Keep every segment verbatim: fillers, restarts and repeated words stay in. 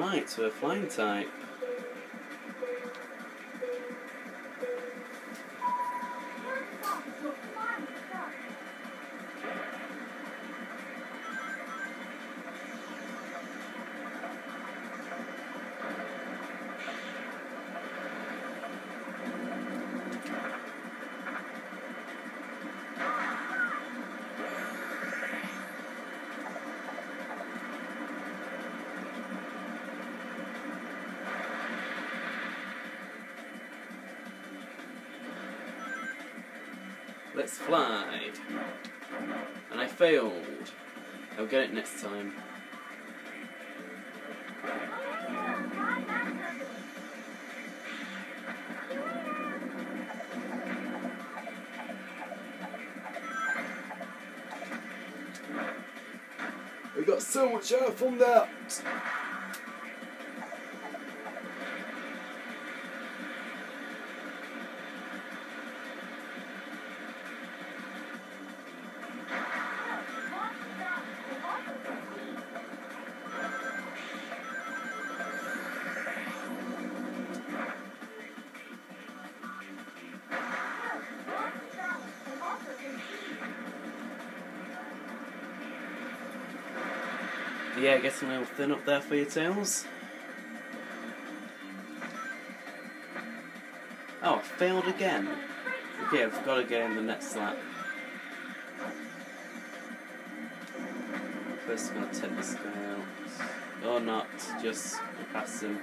Right, to a flying type. Let's fly. And I failed. I'll get it next time. We got so much air from that. Yeah, getting a little thin up there for your tails. Oh, I failed again. Okay, I've got to get in the next lap. First I'm going to take this guy out. Or not, just pass him.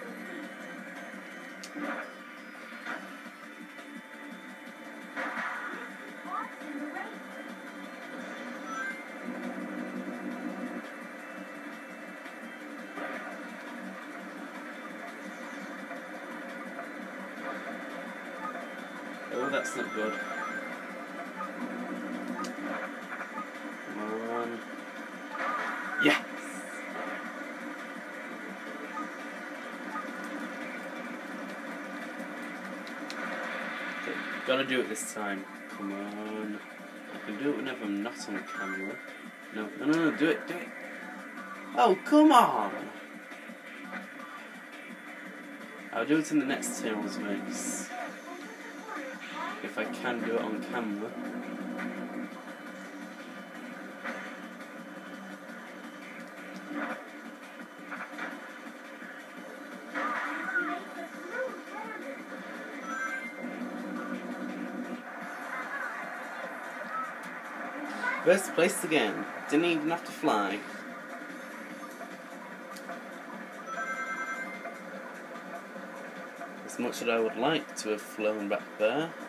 Oh, that's not good. Come on. Yes! Okay, gotta do it this time. Come on. I can do it whenever I'm not on camera. No, no, no, no, do it, do it. Oh, come on! I'll do it in the next Tails race. If I can do it on camera. First place again. Didn't even have to fly. As much as I would like to have flown back there.